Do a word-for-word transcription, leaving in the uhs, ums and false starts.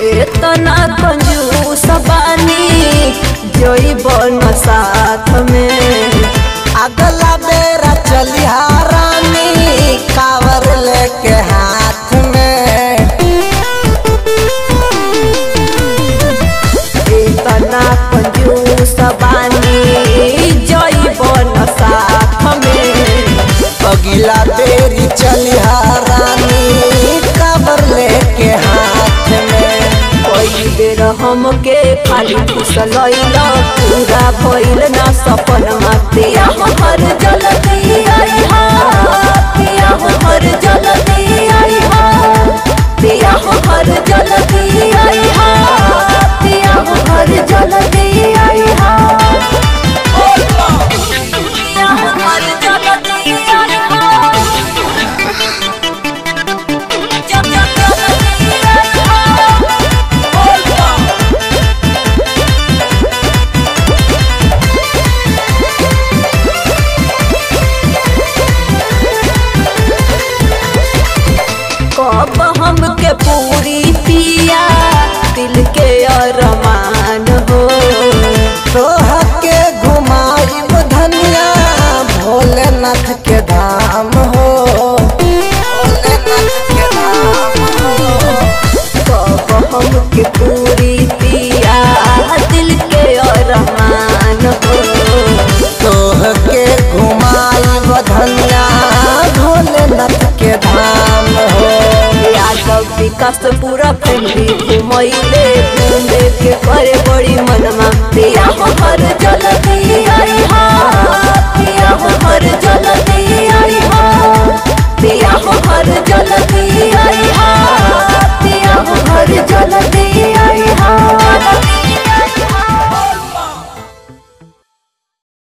इतना कंजूस बानी जइबन साथ में। अगला बेरा चलिहा रानी कावर लेके हाथ में। इतना कंजूस बानी जइबन साथ में। अगला बेरी चलिहा रानी कावर लेके हाथ में। कोई बेर हमके खाली फुसलैला पूरा भइल ना सपनमा। पिया हमर जल्दी आइहा, पिया हमर जल्दी आइहा, पिया हमर जल्दी आइहा, पिया हमर जल्दी आइहा, पिया हमर जल्दी आइहा, जब जब जल्दी आइहा। कब हमके पूरी पिया दिल के अरमान हो। तोह के घुमाइब धनिया भोलेनाथ के धाम हो। भोलेनाथ के धाम हो। कब हमके पूरी पिया दिल के अरमान हो। तोह के घुमाइब धनिया भोलेनाथ के धाम हो। यादव विकास पूरा फैमिली घुमैले घूमे के करे बड़ी